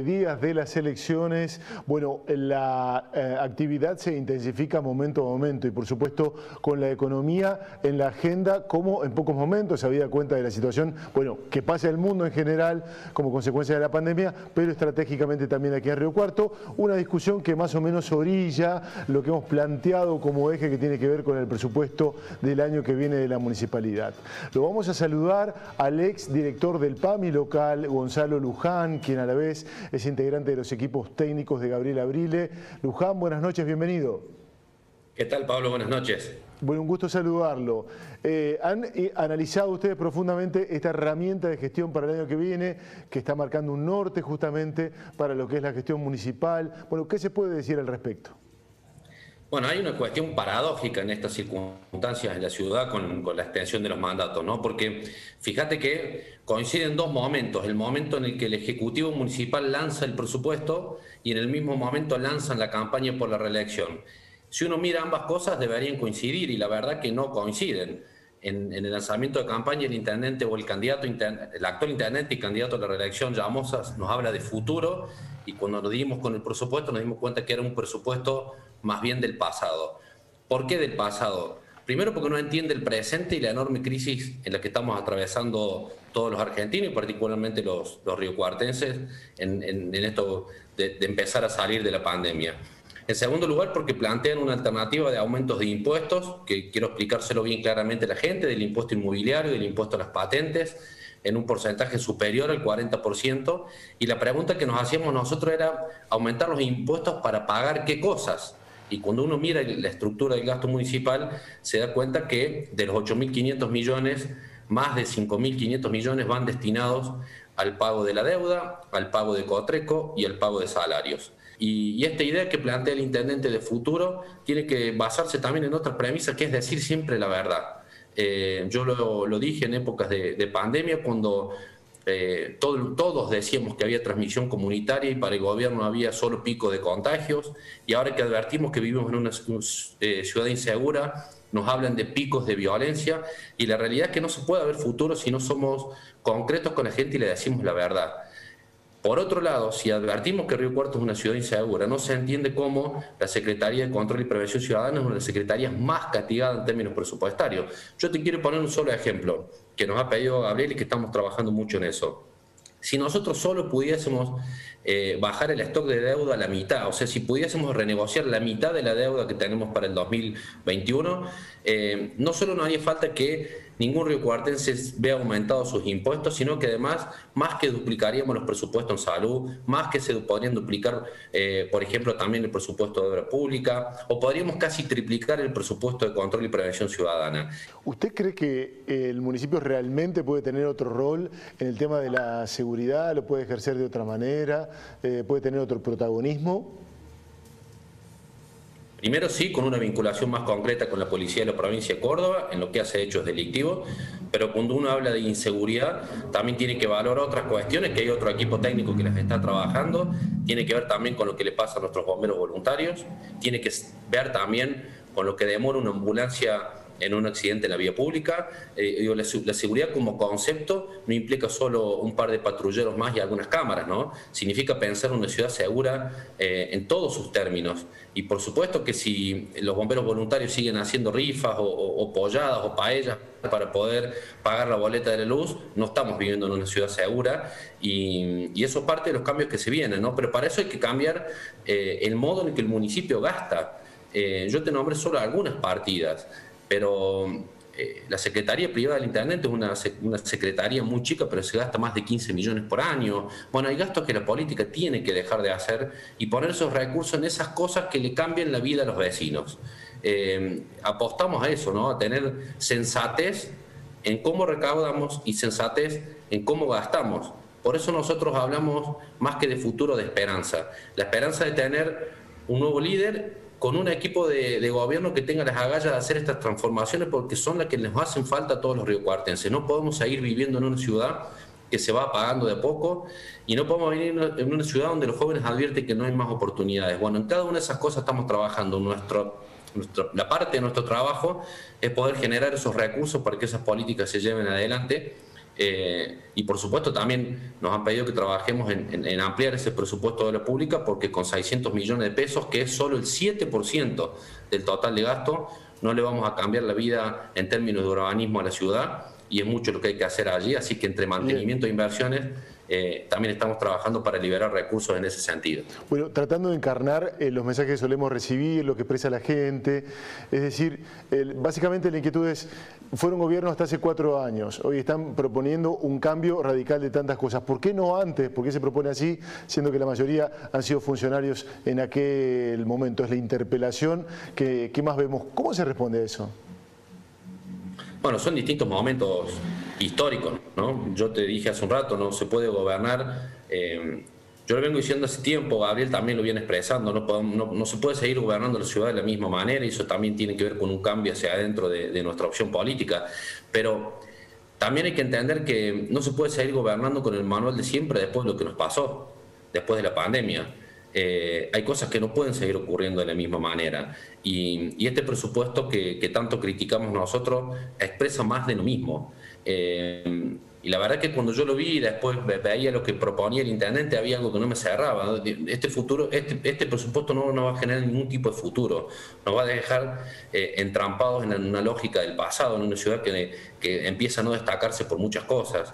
días de las elecciones, bueno, la actividad se intensifica momento a momento y por supuesto con la economía en la agenda como en pocos momentos, habida cuenta de la situación, bueno, que pasa el mundo en general como consecuencia de la pandemia, pero estratégicamente también aquí en Río Cuarto, una discusión que más o menos orilla lo que hemos planteado como eje que tiene que ver con el presupuesto del año que viene de la municipalidad. Lo vamos a saludar al ex director del PAMI local, Gonzalo Luján, quien a la vez es integrante de los equipos técnicos de Gabriel Abrile. Luján, buenas noches, bienvenido. ¿Qué tal, Pablo? Buenas noches. Bueno, un gusto saludarlo. ¿Han analizado ustedes profundamente esta herramienta de gestión para el año que viene, que está marcando un norte justamente para lo que es la gestión municipal? Bueno, ¿qué se puede decir al respecto? Bueno, hay una cuestión paradójica en estas circunstancias en la ciudad con la extensión de los mandatos, ¿no? Porque fíjate que coinciden dos momentos. El momento en el que el Ejecutivo Municipal lanza el presupuesto y en el mismo momento lanzan la campaña por la reelección. Si uno mira ambas cosas deberían coincidir y la verdad que no coinciden. En el lanzamiento de campaña el intendente o el actual intendente y candidato a la reelección, Llamosa, nos habla de futuro y cuando nos dimos con el presupuesto nos dimos cuenta que era un presupuesto más bien del pasado. ¿Por qué del pasado? Primero porque no entiende el presente y la enorme crisis en la que estamos atravesando todos los argentinos y particularmente los riocuartenses en esto de empezar a salir de la pandemia. En segundo lugar, porque plantean una alternativa de aumentos de impuestos, que quiero explicárselo bien claramente a la gente, del impuesto inmobiliario, del impuesto a las patentes, en un porcentaje superior al 40%. Y la pregunta que nos hacíamos nosotros era aumentar los impuestos para pagar qué cosas. Y cuando uno mira la estructura del gasto municipal, se da cuenta que de los 8.500 millones, más de 5.500 millones van destinados al pago de la deuda, al pago de Cotreco y al pago de salarios. Y esta idea que plantea el intendente de futuro tiene que basarse también en otra premisa, que es decir siempre la verdad. Yo lo dije en épocas de pandemia, cuando todos decíamos que había transmisión comunitaria y para el gobierno había solo pico de contagios, y ahora que advertimos que vivimos en una ciudad insegura, nos hablan de picos de violencia, y la realidad es que no se puede haber futuro si no somos concretos con la gente y le decimos la verdad. Por otro lado, si advertimos que Río Cuarto es una ciudad insegura, no se entiende cómo la Secretaría de Control y Prevención Ciudadana es una de las secretarías más castigadas en términos presupuestarios. Yo te quiero poner un solo ejemplo que nos ha pedido Gabriel y que estamos trabajando mucho en eso. Si nosotros solo pudiésemos bajar el stock de deuda a la mitad, o sea, si pudiésemos renegociar la mitad de la deuda que tenemos para el 2021, no solo no haría falta que ningún riocuartense vea aumentados sus impuestos, sino que además, más que duplicaríamos los presupuestos en salud, más que se podrían duplicar, por ejemplo, también el presupuesto de obra pública, o podríamos casi triplicar el presupuesto de control y prevención ciudadana. ¿Usted cree que el municipio realmente puede tener otro rol en el tema de la seguridad? ¿Lo puede ejercer de otra manera? ¿Puede tener otro protagonismo? Primero sí, con una vinculación más concreta con la policía de la provincia de Córdoba, en lo que hace hechos delictivos, pero cuando uno habla de inseguridad, también tiene que valorar otras cuestiones, que hay otro equipo técnico que las está trabajando, tiene que ver también con lo que le pasa a nuestros bomberos voluntarios, tiene que ver también con lo que demora una ambulancia en un accidente en la vía pública. La seguridad como concepto no implica solo un par de patrulleros más y algunas cámaras, ¿no? Significa pensar una ciudad segura en todos sus términos. Y por supuesto que si los bomberos voluntarios siguen haciendo rifas o polladas o paellas para poder pagar la boleta de la luz, no estamos viviendo en una ciudad segura y eso es parte de los cambios que se vienen, ¿no? Pero para eso hay que cambiar el modo en el que el municipio gasta. Yo te nombré solo algunas partidas, pero la Secretaría Privada del Intendente es una secretaría muy chica, pero se gasta más de 15 millones por año. Bueno, hay gastos que la política tiene que dejar de hacer y poner esos recursos en esas cosas que le cambien la vida a los vecinos. Apostamos a eso, ¿no? A tener sensatez en cómo recaudamos y sensatez en cómo gastamos. Por eso nosotros hablamos más que de futuro, de esperanza. La esperanza de tener un nuevo líder con un equipo de gobierno que tenga las agallas de hacer estas transformaciones, porque son las que nos hacen falta a todos los riocuartenses. No podemos seguir viviendo en una ciudad que se va apagando de a poco y no podemos vivir en una ciudad donde los jóvenes advierten que no hay más oportunidades. Bueno, en cada una de esas cosas estamos trabajando. La parte de nuestro trabajo es poder generar esos recursos para que esas políticas se lleven adelante. Y por supuesto también nos han pedido que trabajemos en ampliar ese presupuesto de la pública, porque con 600 millones de pesos, que es solo el 7% del total de gasto, no le vamos a cambiar la vida en términos de urbanismo a la ciudad, y es mucho lo que hay que hacer allí. Así que entre mantenimiento e inversiones también estamos trabajando para liberar recursos en ese sentido. Bueno, tratando de encarnar los mensajes que solemos recibir, lo que expresa la gente, es decir, básicamente la inquietud es, fueron gobiernos hasta hace 4 años, hoy están proponiendo un cambio radical de tantas cosas. ¿Por qué no antes? ¿Por qué se propone así, siendo que la mayoría han sido funcionarios en aquel momento? Es la interpelación que más vemos. ¿Cómo se responde a eso? Bueno, son distintos momentos históricos, ¿no? Yo te dije hace un rato, no se puede gobernar. Yo lo vengo diciendo hace tiempo, Gabriel también lo viene expresando, no se puede seguir gobernando la ciudad de la misma manera, y eso también tiene que ver con un cambio hacia adentro de nuestra opción política. Pero también hay que entender que no se puede seguir gobernando con el manual de siempre después de lo que nos pasó, después de la pandemia. Hay cosas que no pueden seguir ocurriendo de la misma manera, y este presupuesto que tanto criticamos nosotros expresa más de lo mismo. Y la verdad que cuando yo lo vi y después veía lo que proponía el intendente, había algo que no me cerraba. Este presupuesto no va a generar ningún tipo de futuro, nos va a dejar entrampados en una lógica del pasado, en una ciudad que empieza a no destacarse por muchas cosas.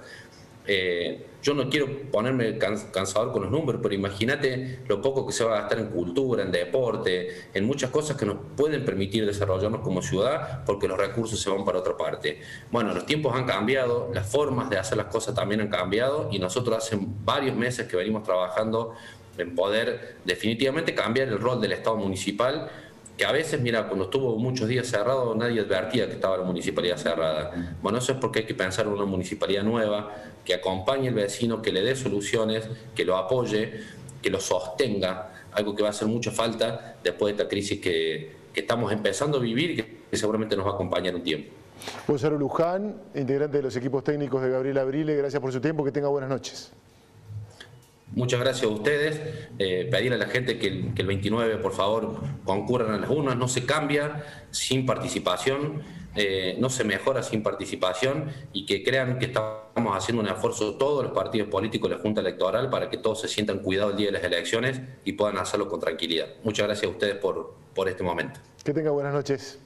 Yo no quiero ponerme cansador con los números, pero imagínate lo poco que se va a gastar en cultura, en deporte, en muchas cosas que nos pueden permitir desarrollarnos como ciudad, porque los recursos se van para otra parte. Bueno, los tiempos han cambiado, las formas de hacer las cosas también han cambiado, y nosotros hace varios meses que venimos trabajando en poder definitivamente cambiar el rol del Estado municipal, que a veces, mira, cuando estuvo muchos días cerrado, nadie advertía que estaba la municipalidad cerrada. Bueno, eso es porque hay que pensar en una municipalidad nueva, que acompañe al vecino, que le dé soluciones, que lo apoye, que lo sostenga, algo que va a hacer mucha falta después de esta crisis que estamos empezando a vivir y que seguramente nos va a acompañar un tiempo. Gonzalo Luján, integrante de los equipos técnicos de Gabriel Abrile, gracias por su tiempo, que tenga buenas noches. Muchas gracias a ustedes. Pedirle a la gente que el 29, por favor, concurran a las urnas. No se cambia sin participación, no se mejora sin participación, y que crean que estamos haciendo un esfuerzo todos los partidos políticos, la Junta Electoral, para que todos se sientan cuidados el día de las elecciones y puedan hacerlo con tranquilidad. Muchas gracias a ustedes por este momento. Que tenga buenas noches.